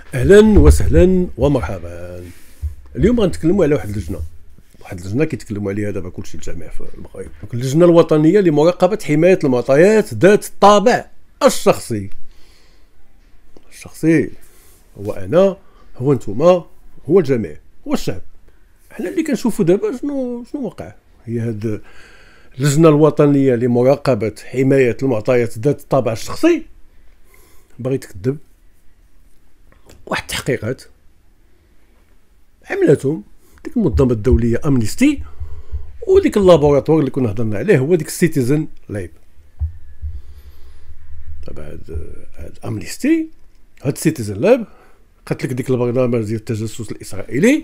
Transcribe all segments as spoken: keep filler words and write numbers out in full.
اهلا وسهلا ومرحبا. اليوم غنتكلموا على واحد اللجنه واحد اللجنه كيتكلموا عليها دابا كلشي الجميع في المغرب، اللجنه الوطنيه لمراقبه حمايه المعطيات ذات الطابع الشخصي. الشخصي هو انا، هو نتوما، هو الجميع، هو الشعب. حنا اللي كنشوفوا دابا شنو شنو وقع. هي هاد اللجنه الوطنيه لمراقبه حمايه المعطيات ذات الطابع الشخصي باغي تكذب واحد التحقيقات عملتهم ديك المنظمه الدوليه امنيستي، وديك اللابوراتوار اللي كنا هضرنا عليه هو ديك السيتيزن لاب. دابا هاد هاد امنيستي هاد السيتيزن لاب قالت لك ديك البرنامج ديال التجسس الاسرائيلي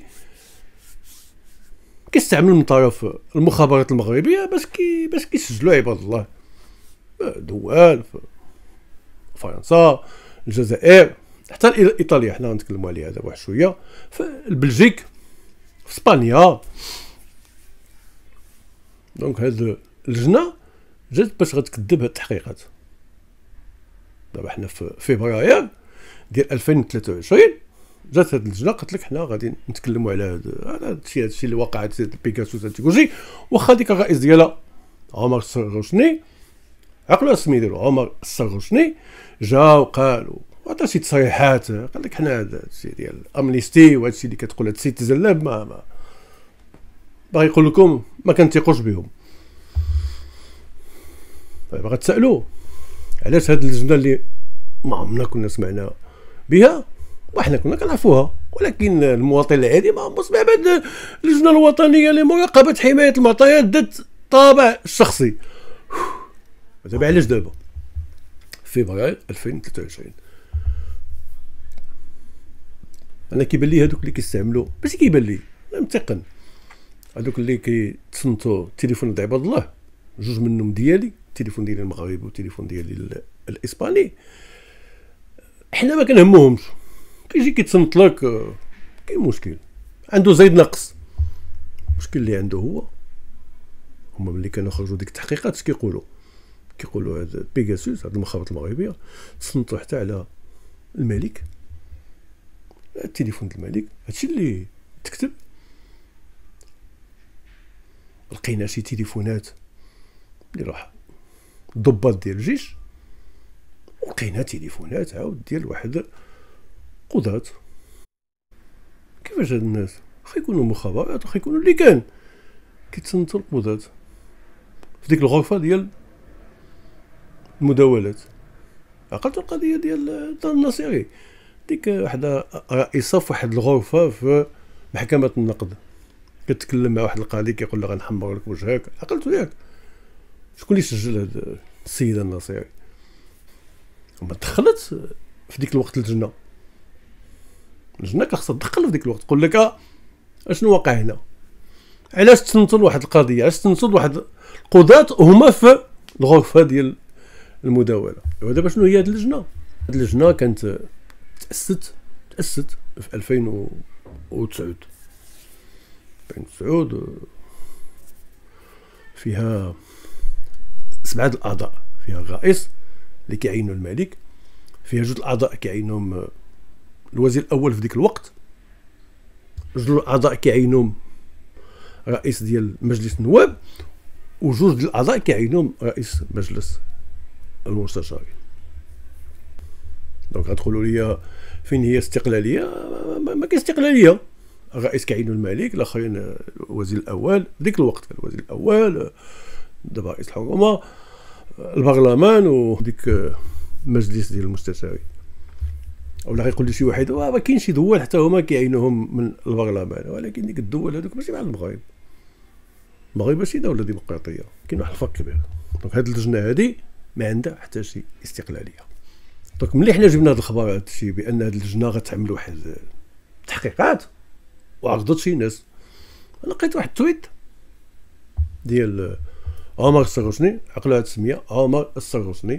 كيستعمل من طرف المخابرات المغربيه باش كي باش كيسجلوا عباد الله دول في فرنسا، الجزائر، حتى ايطاليا حنا غنتكلموا عليها دابا واحد شويه، في البلجيك، في اسبانيا. دونك هاد اللجنه جات باش غتكذب هاد التحقيقات. دابا حنا في فبراير ديال ألفين وثلاثة وعشرين جات هاد اللجنه قالت لك حنا غادي نتكلموا على هاد هاد الشيء هاد الشيء اللي وقع، هاد بيكاسوس هاد تيكوجي. واخا ديك الرئيس ديالها عمر السرغوشني، عقلوا السمي ديالو عمر السرغوشني، جا وقال وعطى شي تصريحات قال لك حنا هذا الشيء ديال امنيستي وهذا الشيء اللي كتقول هاد السيتيزن لاب ما ما باغي يقول لكم ما كنتيقوش بهم. باغا تسالوا علاش هاد اللجنه اللي ما عمرنا كنا سمعنا بها وحنا كنا كنعرفوها، ولكن المواطن العادي ما عمرو سمع بهاد اللجنه الوطنيه لمراقبه حمايه المعطيات ذات الطابع الشخصي. دابا علاش دابا في فبراير ألفين وثلاثة وعشرين انا كيبان لي هذوك اللي كيستعملوا باش كيبان لي متقن، هذوك اللي كيتصنتوا التليفون د عباد الله، جوج منهم ديالي، التليفون ديالي المغربي والتليفون ديالي الاسباني، حنا ما كنهموهمش. كيجي كيتصنت لك كاين مشكل، عنده زايد نقص. المشكل اللي عنده هو هما ملي كانوا خرجوا ديك التحقيقات اش كيقولوا كيقولوا هذا بيغاسوس، هذه المخابرات المغربيه تصنتوا حتى على الملك، التليفون ديال الملك. هادشي اللي تكتب لقينا شي تليفونات ديال واحد الضباط ديال الجيش، ولقينا تليفونات عاود ديال واحد قضاة. كيفاش هاد الناس واخا يكونوا مخابرات واخا يكونوا اللي كان كيتصنتوا القضاة في ديك الغرفه ديال المداولات؟ عقلتوا القضيه ديال دار الناصري، ديك واحد رئيسه في واحد الغرفه في محكمه النقد كتكلم مع واحد القاضي كيقول له غنحمر لك وجهك. عقلتوا ياك شكون اللي سجل هاد السيده الناصري؟ وما دخلت في ديك الوقت اللجنه اللجنه كخصها تدخل في ديك الوقت تقول لك اشنو واقع هنا، علاش تصنتوا لواحد القضيه، علاش تصنتوا لواحد القضاة وهما في الغرفه ديال المداوله. ودابا شنو هي هاد اللجنه؟ هاد اللجنه كانت تأسست تأسست في ألفين وتسعة ألفين وتسعة، فيها سبعة الأعضاء، فيها الرئيس اللي كيعينوا الملك، فيها جوج الأعضاء كيعينهم الوزير الأول في ديك الوقت، جوج الأعضاء كيعينهم رئيس ديال مجلس النواب، وجوج ديال الأعضاء كيعينهم رئيس مجلس المستشارين. دونك غتقولوا لي فين هي استقلاليه؟ ما كاين استقلاليه. الرئيس كيعينو الملك، الاخرين الوزير الاول في ديك الوقت كان الوزير الاول، دابا رئيس الحكومه، البرلمان، وديك مجلس ديال المستشارين. اولا غيقول لي شي واحد ما كاين شي دول حتى هما كيعينوهم من البرلمان، ولكن ديك الدول هذوك ماشي بحال المغرب. المغرب ماشي دوله ديمقراطيه، كاين واحد الفرق كبير. دونك هذه اللجنه هذه ما عندها حتى شي استقلاليه. دونك ملي حنا جبنا هاد الخبر هاد الشيء بان هاد اللجنه غتعمل واحد التحقيقات وعرضت شي ناس، انا لقيت واحد التويت ديال عمر السرغوشني، عقلوا هاد السميه عمر السرغوشني،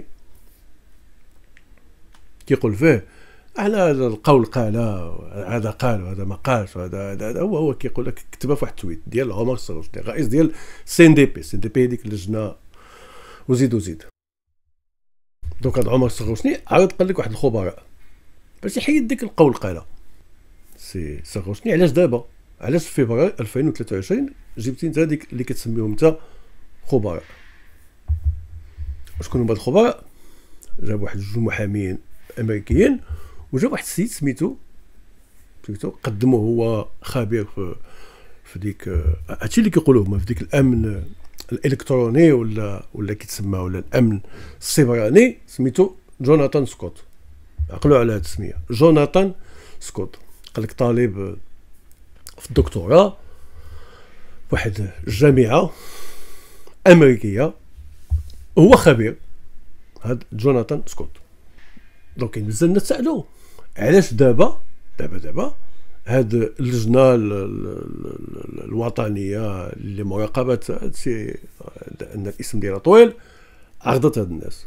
كيقول فيه احنا هذا القول قال هذا قال وهذا ما قالش، وهذا هذا هو هو كيقول لك كتبها في واحد التويت ديال عمر السرغوشني الرئيس ديال سي ان دي بي. سي ان دي بي هذيك اللجنه وزيد وزيد. دونك هاد عمر السرغوشني عاود قال لك واحد الخبراء باش يحيد ديك القولقله. سي ساغوشني علاش دابا؟ علاش في فبراير ألفين وثلاثة وعشرين جبتي انت هذيك اللي كتسميهم انت خبراء؟ شكون هما الخبراء؟ جاب واحد جوج محامين امريكيين وجاب واحد السيد سميتو سميتو قدمو هو خبير في في ديك هادشي اللي كيقولوا هما في ديك الامن الالكتروني ولا ولا كيتسمى ولا الامن السيبراني، سميتو جوناثان سكوت. عقلوا على هاد السميه جوناثان سكوت. قال لك طالب في الدكتوراه في واحد الجامعه امريكيه، هو خبير هاد جوناثان سكوت. دونك كاين بزاف الناس سالوه علاش دابا دابا دابا هاد اللجنه الوطنيه لمراقبه هادشي ان الاسم ديالها طويل عرضت هاد الناس.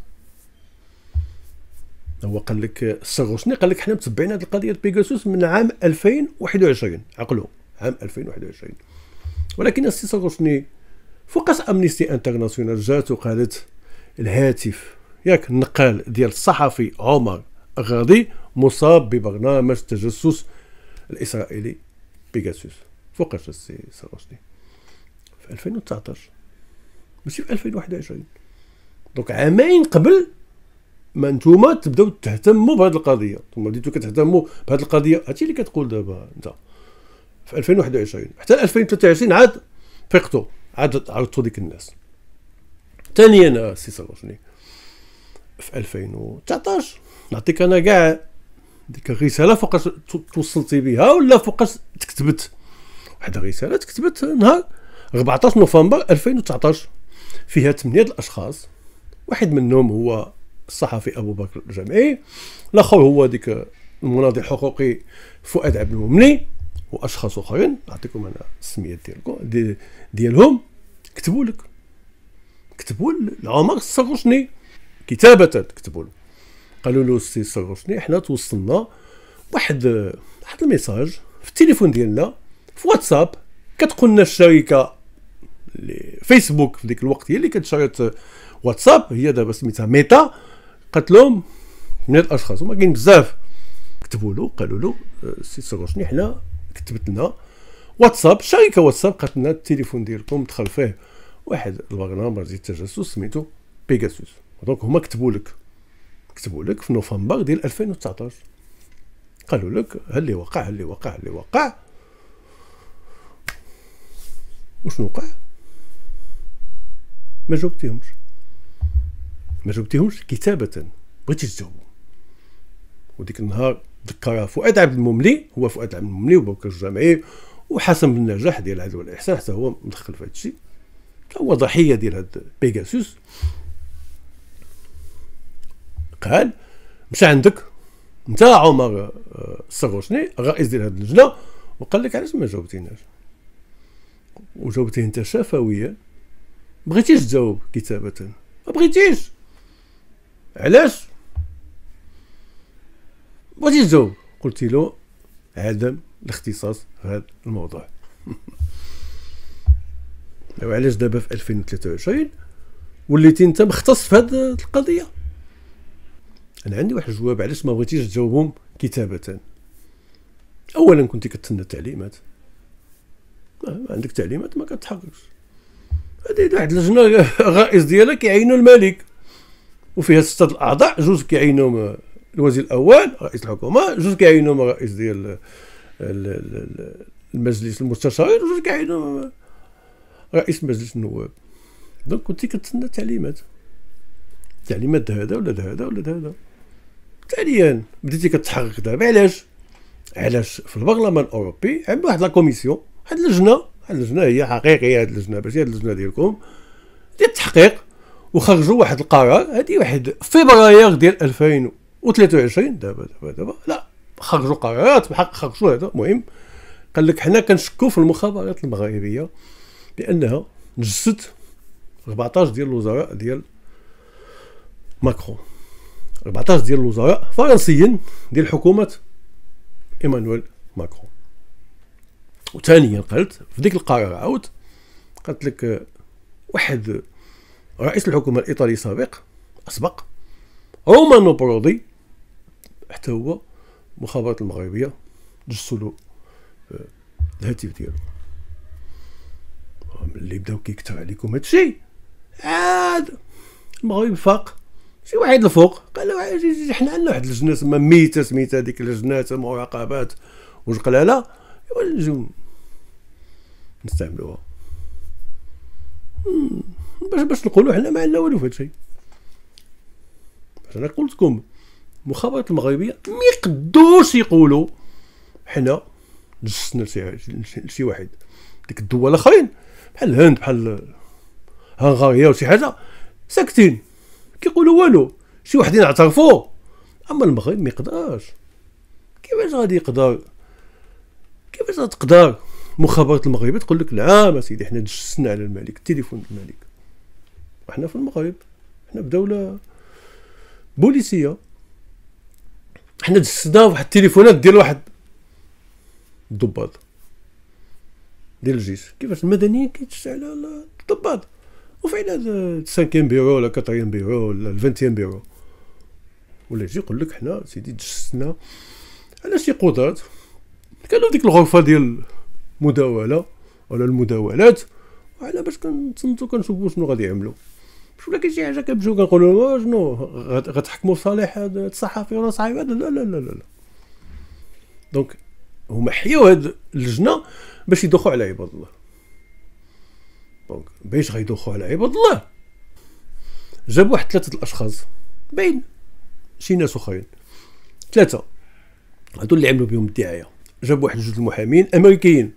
هو قال لك ساغوشني قال لك حنا متبعين هاد القضيه بيغاسوس من عام ألفين وواحد وعشرين، عقلوا عام ألفين وواحد وعشرين. ولكن السي ساغوشني فوقاش امنيستي انترناسيونال جات وقالت الهاتف ياك النقال ديال الصحفي عمر غاضي مصاب ببرنامج التجسس الاسرائيلي بيغاسوس؟ فوقاش السي ساغوشني؟ في ألفين وتسعطاش ماشي في ألفين وواحد وعشرين. دونك عامين قبل ما نتوما تبداو تهتموا بهذه القضيه، ثم بديتو كتهتموا بهذه القضيه. هادشي اللي كتقول دابا انت في ألفين وواحد وعشرين حتى ألفين وثلاثة وعشرين عاد فيقتو عاد عرضتو ديك الناس. ثانيا السي ساغوشني في ألفين وتسعطاش نعطيك انا كاع ديك الرساله فوقاش توصلتي بها ولا فوقاش تكتبت. واحد الرساله تكتبت نهار أربعطاش نوفمبر ألفين وتسعطاش فيها ثمانيه الاشخاص، واحد منهم هو الصحفي ابو بكر الجمعي، الاخر هو ديك المناضل الحقوقي فؤاد عبد الممني، واشخاص اخرين نعطيكم انا السميات ديالكم دي ديالهم. كتبوا لك كتبوا لعمر الساغوشني كتابه، كتبوا له قالوا له السي ساغوشني حنا توصلنا واحد واحد الميساج في التليفون ديالنا في واتساب كتقول لنا الشركه فيسبوك في ديك الوقت هي اللي كتشريت واتساب، هي دابا سميتها ميتا، قالت لهم من الاشخاص هما كاين بزاف. كتبوا له قالوا له السي ساغوشني حنا كتبت لنا واتساب شركه واتساب قالت لنا التليفون ديالكم دخل فيه واحد البرنامج ديال التجسس سميتو بيغاسوس. دونك هما كتبوا لك كتبوا لك في نوفمبر ديال ألفين وتسعطاش قالوا لك ها اللي وقع ها اللي وقع ها اللي وقع. وشنو وقع؟ ما جاوبتيهمش ما جاوبتيهمش كتابه، بغيتي تجاوبوا. وديك النهار ذكرها فؤاد عبد المملي، هو فؤاد عبد المملي وبكر الجمعي وحسن بن نجاح ديال العدل والاحسان حتى هو مدخل في هذا الشيء، هو ضحيه ديال هاد بيغاسوس. قال مشى عندك انت عمر الساغوشني الرئيس ديال هاد اللجنه وقال لك علاش ما جاوبتيناش؟ وجاوبتيه انت شفويا، بغيتيش تجاوب كتابه، ما بغيتيش. علاش بغيتي تجاوب؟ قلت له عدم الاختصاص في هذا الموضوع. وعلاش دابا في ألفين وثلاثة وعشرين وليتي انت مختص في هذه القضيه؟ انا عندي واحد الجواب علاش ما بغيتيش تجاوبهم كتابه. اولا كنتي كتسنى التعليمات، ما عندك تعليمات ما كتحققش. هذه واحد اللجنه الرئيس ديالها كيعينوا الملك وفيها سته الاعضاء، جوج كيعينهم الوزير الاول رئيس الحكومه، جوج كيعينهم الرئيس ديال المجلس المستشارين، وجوج كيعينهم رئيس مجلس النواب. دونك كنتي كتسنى التعليمات تعليمات هذا ولا هذا ولا هذا. ثانيا بديتي كتحقق دابا. علاش؟ علاش في البرلمان الاوروبي عندنا واحد لا كوميسيون، واحد اللجنه واحد اللجنه هي حقيقيه، هاد اللجنه باش هاد اللجنه ديالكم ديال التحقيق، وخرجوا واحد القرار. هذه واحد فبراير ديال ألفين وثلاثة وعشرين دابا دابا دابا لا خرجوا قرارات بحق خرجوا هذا مهم. قال لك حنا كنشكوا في المخابرات المغربيه بانها نجست أربعطاش ديال الوزراء ديال ماكرون، أربعطاش ديال الوزراء فرنسيين ديال حكومه ايمانويل ماكرون. وثانيا قالت في ديك القرار عاود قالت لك واحد رئيس الحكومه الايطالي السابق اسبق رومانو برودي حتى هو المخابرات المغربيه جسوا له الهاتف ديالو. ملي بداو كيكتب عليكم هادشي عاد المغرب فاق شي واحد الفوق قال له عاجي حنا عندنا واحد اللجنه تما ميته سميتها ديك اللجنه المراقبات والقلاله نجيو نستعملوها باش باش نقولوا حنا ما عندنا والو في هادشي. انا قلت لكم المخابرات المغربيه ما يقدوش يقولوا حنا جسنا لشي واحد. ديك الدول الاخرين بحال الهند بحال هنغاريا وشي حاجه ساكتين كيقولوا والو، شي وحدين اعترفوا. اما المغرب ما يقدرش. كيفاش غادي يقدر كيفاش غتقدر المخابرات المغربيه تقول لك نعم اسيدي حنا دجسنا على الملك التليفون الملك؟ وحنا في المغرب حنا بدوله بوليسيه، حنا دجسنا واحد التليفونات ديال واحد الضباط ديال الجيش. كيفاش المدنيين كيتجس على الضباط؟ وفين هذا السانكيام بيرو ولا كاتريام بيرو ولا الفانتيام بيرو؟ ولا يجي يقول لك حنا سيدي دجسنا على شي قضاة كانوا ديك الغرفه ديال المداوله ولا المداولات، وعلى باش كنتصنتو كنشوفوا شنو غادي يعملوا. مش ولا كاين شي حاجه كنمشيو كنقولوا شنو غتحكموا صالح هذا الصحفي ولا صاحب هذا؟ لا لا لا لا لا. دونك هما حيوا هاد اللجنه باش يدوخوا على عباد الله. دونك باش غيدوخوا على عباد الله جابوا واحد ثلاثه الاشخاص بين شي ناس اخرين، ثلاثه هادو اللي عملوا بهم الدعايه. جابوا واحد جوج المحامين امريكيين.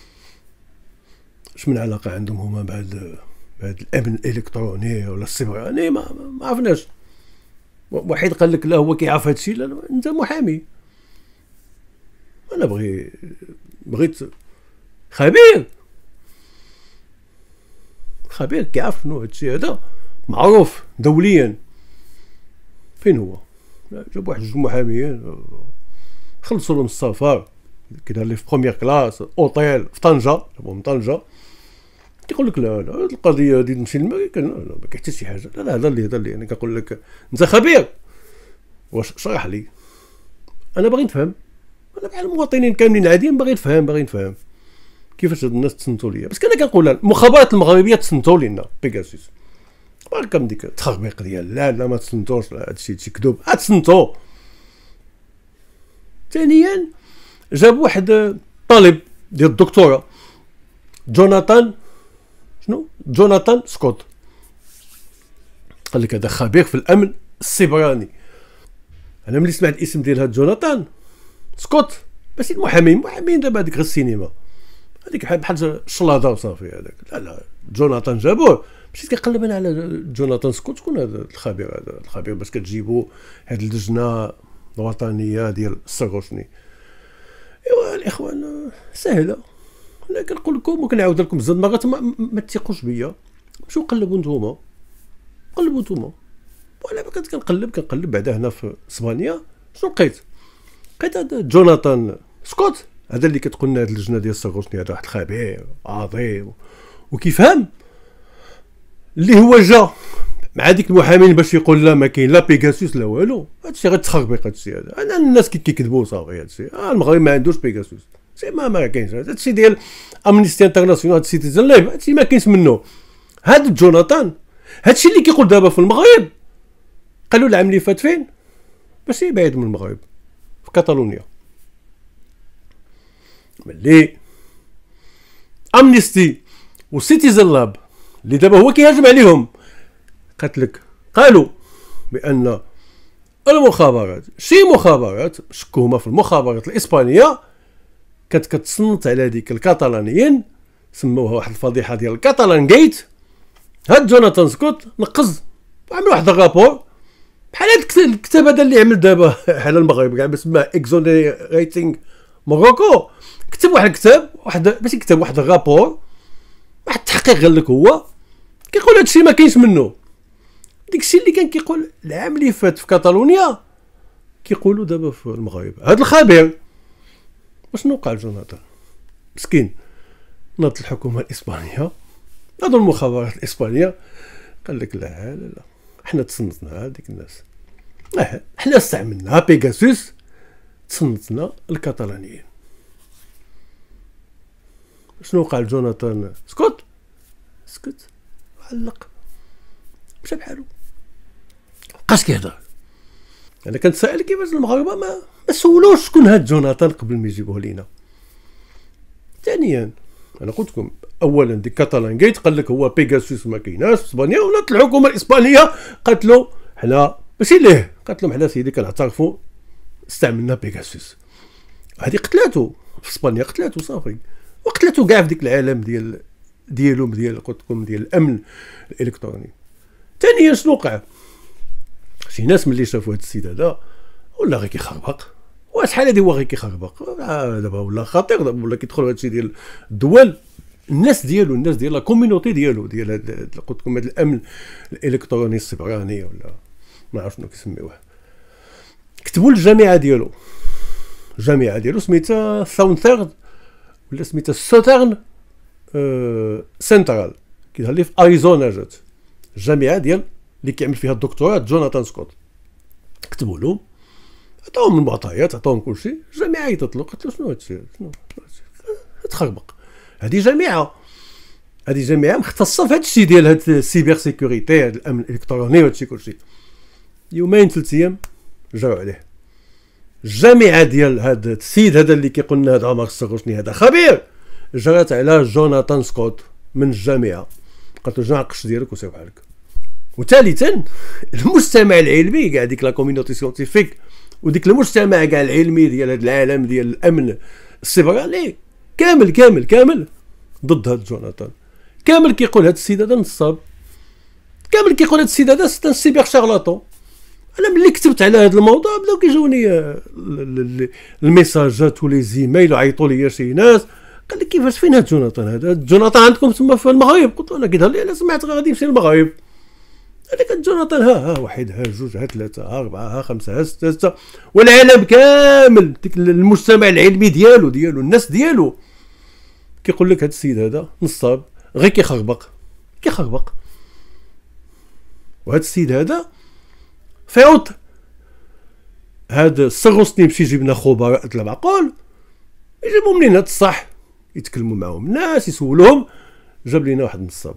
اش من علاقه عندهم هما بهذا بهذا الامن الالكتروني ولا السيبراني؟ ما ما عرفناش. واحد قال لك لا هو كيعرف هادشي. لا انت محامي. انا بغي بغيت خبير خبير كيعرف شنو هادشي هذا معروف دوليا. فين هو؟ جاب واحد جوج محاميين خلصوا لهم السفر كيدار لي في بروميير كلاس اوتيل في طنجه. جابوهم طنجه. كيقول لك لا لا هاد القضيه هادي نمشي للمغرب. لا لا ما كاين حتى شي حاجه. لا لا هذا اللي هذا اللي انا كنقول لك انت خبير. واش شرح لي انا باغي نفهم. انا بحال المواطنين كاملين عاديين باغي نفهم باغي نفهم كيفاش هاد الناس تصنتوا ليا. بس انا كنقول المخابرات المغربيه تصنتوا لينا بيغاسوس. بالكم ديك التخربيق ديال لا لا ما تصنتوش هادشي هادشي كذوب. تصنتوا. ثانيا جاب واحد طالب ديال الدكتوراه جوناثان شنو جوناثان سكوت. قال لك هذا خبير في الامن السيبراني. انا ملي سمعت الاسم ديال هاد جوناثان سكوت ماشي المحامين المحامين دابا هذيك غير السينما هذيك بحال بحال الشلاضه وصافي. هذاك لا لا جوناثان جابوه. مشيت كنقلب انا على جوناثان سكوت. شكون هذا الخبير؟ هذا الخبير باش كتجيبوا هاد اللجنه الوطنيه ديال السروشني. ايوا الاخوان سهله. انا كنقول لكم وكنعاود لكم بزاف مرات ما, ما تثقوش بيا. مشيو قلبوا نتوما قلبوا نتوما. وانا كنت كنقلب كنقلب بعدا هنا في اسبانيا شنو لقيت؟ لقيت هذا جوناثان سكوت هذا اللي كتقول لنا هاد اللجنه ديال السروشني هذا واحد الخبير عظيم وكيفهم اللي هو جا مع ديك المحامين باش يقول لا ما كاين لا بيغاسوس لا والو. هادشي غير تخربيق هادشي هذا. انا الناس كيكذبوا صافي. هادشي آه المغرب ما عندوش بيغاسوس. سي ما ما كاينش. هادشي ديال امنيستي انترناسيونال هاد سيتيزن لايف هادشي ما كاينش منه. هاد جوناثان هادشي اللي كيقول دابا في المغرب قالوا العام اللي فات فين؟ ماشي بعيد من المغرب في كاتالونيا. ملي امنيستي وسيتيزن لاب اللي دابا هو كيهاجم عليهم قالت لك قالوا بان المخابرات شي مخابرات شكو هما في المخابرات الاسبانيه كانت كتصنت على ديك الكاتالانيين سموها واحد الفضيحه ديال الكاتالان جيت. هاد جوناثان سكوت نقز وعمل واحد الرابور بحال هاد الكتاب هذا اللي عمل دابا على المغرب كاع بسماه اكزونيريتينغ موروكو. كتب واحد الكتاب واحد ماشي كتاب واحد الرابور واحد التحقيق قال لك هو كيقول هادشي ما كاينش منه. داكشي اللي كان كيقول العام اللي فات في كاتالونيا كيقولوا دابا في المغرب. هاد الخبير شنو وقع لجوناثان مسكين؟ ناض الحكومه الاسبانيه ناض المخابرات الاسبانيه قال لك لا لا لا حنا تصنتنا هذيك الناس. اه حنا استعملنا بيغاسوس تصنتنا الكاتالانيين. شنو وقع لجوناثان سكوت؟ سكت علق مشى بحالو، مابقاش كيهضر. انا كنتسائل كيفاش المغاربه ما ما سولوش شكون هاد جوناثان قبل ما يجيبوه لينا. ثانيا انا قلت لكم اولا ديك كاتالان جيت قال لك هو بيغاسوس ما كايناش في اسبانيا، ولات الحكومه الاسبانيه قالت له حنا ماشي ليه، قالت لهم حنا سيدي كنعترفوا استعملنا بيغاسوس. هذه قتلاتو في اسبانيا، قتلاتو صافي، وقتلاتو كاع في ديك العالم ديال ديالهم ديال قلت لكم ديال الامن الالكتروني. ثانيا شنو وقع؟ شي ناس ملي شافوا هذا السيد هذا ولا غير كيخربق، وشحال هادي هو غير كيخربق دابا ولا خطير، دابا ولا كيدخل هذا الشيء ديال الدول، الناس ديالو الناس ديال لا كوميونيتي ديالو ديال قلت لكم هذا الامن الالكتروني السبراني ولا ما عرف شنو كيسميوه. كتبوا الجامعه ديالو، الجامعه ديالو سميتها ثاونثيرد ولا سميتها سوترن أه سنترال، كيظهر لي في اريزونا. جات الجامعه ديال اللي كيعمل فيها الدكتوراه جوناثان سكوت. كتبوا له، عطاهم المعطيات، عطاهم كلشي. الجامعه عيطت له قالت له شنو هادشي، شنو تخربق؟ هذه جامعه هذه جامعه مختصه في هذا الشيء ديال هاد السيبر سيكوريتي، هاد الامن الالكتروني وهذا الشيء كلشي. يومين ثلاث ايام جاو عليه. الجامعه ديال هذا السيد هذا اللي كيقول لنا هذا عمر السغوشني هذا خبير، جرات على جوناثان سكوت من الجامعه، قالت له جمع القش ديالك وسير بحالك. وثالثا المجتمع العلمي كاع ديك لا كوميونيتي سيونتيفيك وديك المجتمع كاع العلمي ديال هذا العالم ديال الامن السيبراني كامل كامل كامل ضد هذا جوناثان. كامل كيقول هذا السيد هذا نصاب، كامل كيقول هذا السيد هذا سيت سيبر شارلاتون. انا ملي كتبت على هذا الموضوع بداو كيجوني الميساجات ولي زيميل وعيطوا لي شي ناس قال لي كيفاش فين هذا جوناثان هذا جوناثان عندكم تما في المغرب؟ قلت له انا كيظهر لي انا سمعت غادي يمشي للمغرب. هذاك جوناثان ها ها واحد ها جوج ها ثلاثه ها اربعه ها خمسه ها سته سته، والعالم كامل ديك المجتمع العلمي ديالو ديالو الناس ديالو كيقول لك هذا السيد هذا نصاب غير كيخربق كيخربق. وهذا السيد هذا فيعود هذا السغوسني يمشي يجيب لنا خبراء تاع المعقول، يجيبوا منين هذا الصح، يتكلموا معهم الناس يسولوهم، جاب لنا واحد نصاب.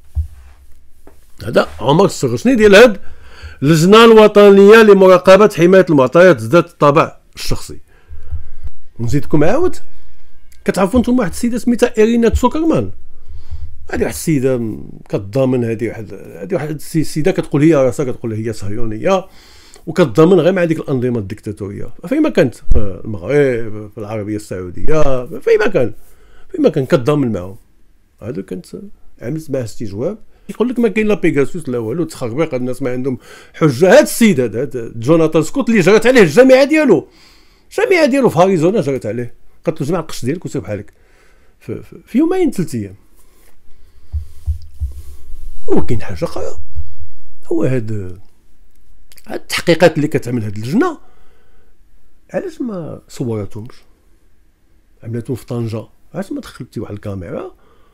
هذا عمر السغوسني ديال هاد اللجنه الوطنيه لمراقبه حمايه المعطيات ذات الطابع الشخصي. ونزيدكم عاود كتعرفوا نتوما واحد السيده سميتها إيرينا تسوكرمان. هذه واحد السيده كتضامن، هذه واحد هذه واحد السيده كتقول هي راسها كتقول هي صهيونيه وكتضامن غير مع ديك الانظمه الديكتاتوريه فيما كانت في المغرب في العربيه السعوديه فيما كان فيما كان كتضامن معهم. هذا كانت عملت معاه استجواب يقول لك ما كاين لا بيغاسوس لا والو، تخربيق الناس ما عندهم حجه. هذا السيد هذا جوناثان سكوت اللي جرات عليه الجامعه ديالو الجامعه ديالو في اريزونا جرات عليه، قالت له جمع القش ديالك وسير بحالك في, في, في يومين ثلاث ايام. وكاين حاجه اخرى، هو هاد هاد التحقيقات اللي كتعمل هاد اللجنه علاش ما صوراتهمش، عملتهم في طنجه، علاش ما دخلتي واحد الكاميرا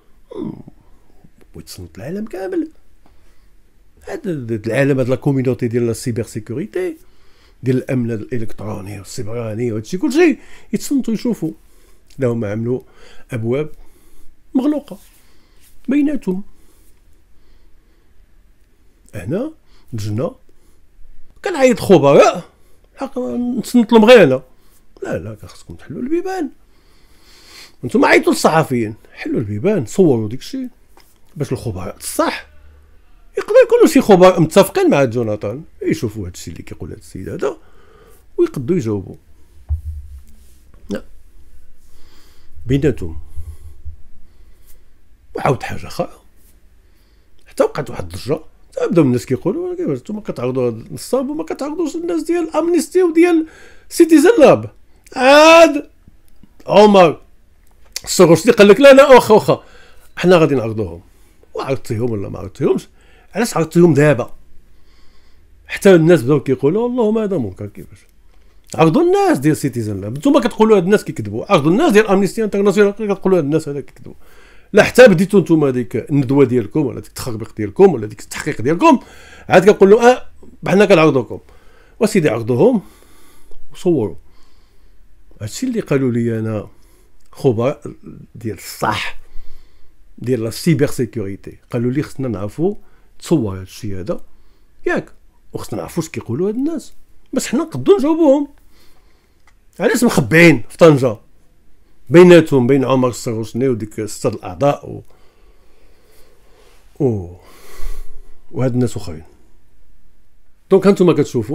ويتصنت العالم كامل. هذا العالم هاد لا كوميونيتي ديال السيبر سيكوريتي ديال الامن الالكتروني والسيبراني وهادشي كلشي يتصنتوا يشوفوا. لا هما عملوا ابواب مغلوقه بيناتهم. هنا اللجنه كنعيط خبراء حق نتصنت لهم غير انا، لا لا خاصكم تحلوا البيبان. انتم عيطوا للصحفيين حلوا البيبان صوروا داكشي باش الخبراء الصح يقدروا يكونوا شي خبراء متفقين مع جوناثان يشوفوا هادشي اللي كيقول هاد السيد هذا ويقدروا يجاوبوا. لا بيناتهم. وعاود حاجه اخرى حتى وقعت واحد الضجه، بداو الناس كيقولوا كيفاش نتوما كتعرضوا هاد النصاب وما كتعرضوش الناس ديال امنيستي وديال سيتيزن لاب. عاد عمر السغوشني قال لك لا لا واخا واخا حنا غادي نعرضوهم. وعرضتيهم ولا ما عرضتيهمش؟ علاش عرضتيهم دابا؟ حتى الناس بداو كيقولوا اللهم هذا منكر. كيفاش عرضوا الناس ديال سيتيزن لاب؟ نتوما كتقولوا هاد الناس كيكذبوا، عرضوا الناس ديال امنيستي انترناسيونال كتقولوا هاد الناس هذا كيكذبوا. لا حتى بديتوا نتوما ديك الندوه ديالكم ولا ديك التخربيق ديالكم ولا ديك التحقيق ديالكم عاد كنقول له اه حنا كنعرضوكم. وسيدي عرضوهم وصوروا هادشي اللي قالوا لي انا خبراء ديال الصح ديال لا سيبر سيكوريتي، قالوا لي خصنا نعرفوا تصور هادشي هذا ياك، وخصنا نعرفوا اش كيقولوا هاد الناس باش حنا نقدروا نجاوبوهم. علاش مخبعين في طنجة بيناتهم بين عمر السروسني وديك ستة الاعضاء و و وهاد الناس اخرين؟ دونك هانتوما كتشوفوا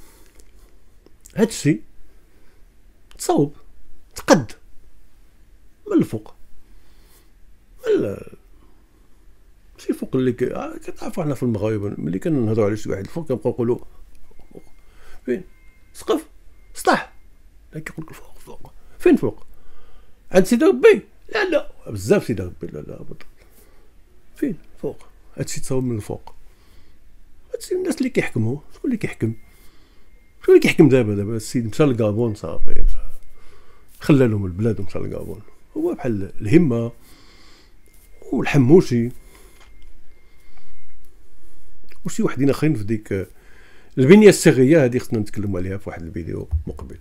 هادشي تصاوب تقد من الفوق، من شي فوق اللي كتعرفوا حنا في المغرب ملي كنهضروا على شي واحد الفوق كنبقاو نقولوا فين سقف سطح، لا كيقول لك فوق فوق فين فوق عند سيدي ربي، لا لا بزاف سيدي ربي، لا لا فين فوق. هادشي تصاوب من الفوق. هادشي الناس اللي كيحكموا، شكون اللي كيحكم؟ شكون اللي كيحكم دابا؟ دابا السيد مشى للكابون صافي، خلى لهم البلاد ومشى للكابون. هو بحال الهمه والحموشي وشي وحدين اخرين في ديك البنيه السريه هذه خصنا نتكلموا عليها في واحد الفيديو مقبل.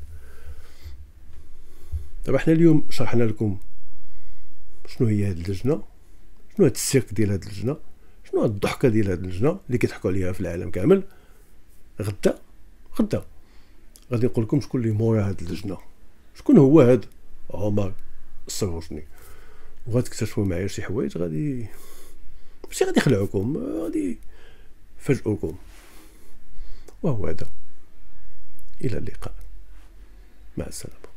دابا حنا اليوم شرحنا لكم شنو هي هاد اللجنه، شنو هاد السيرك ديال هاد اللجنه، شنو هاد الضحكه ديال هاد اللجنه اللي كيضحكوا عليها في العالم كامل. غدا غدا غادي نقول لكم شكون اللي مورا هاد اللجنه، شكون هو هاد عمر السروسني، وغتكتشفوا معايا شي حوايج غادي ماشي غادي يخلعوكم، غادي يفاجئوكم. وهو هذا، الى اللقاء، مع السلامه.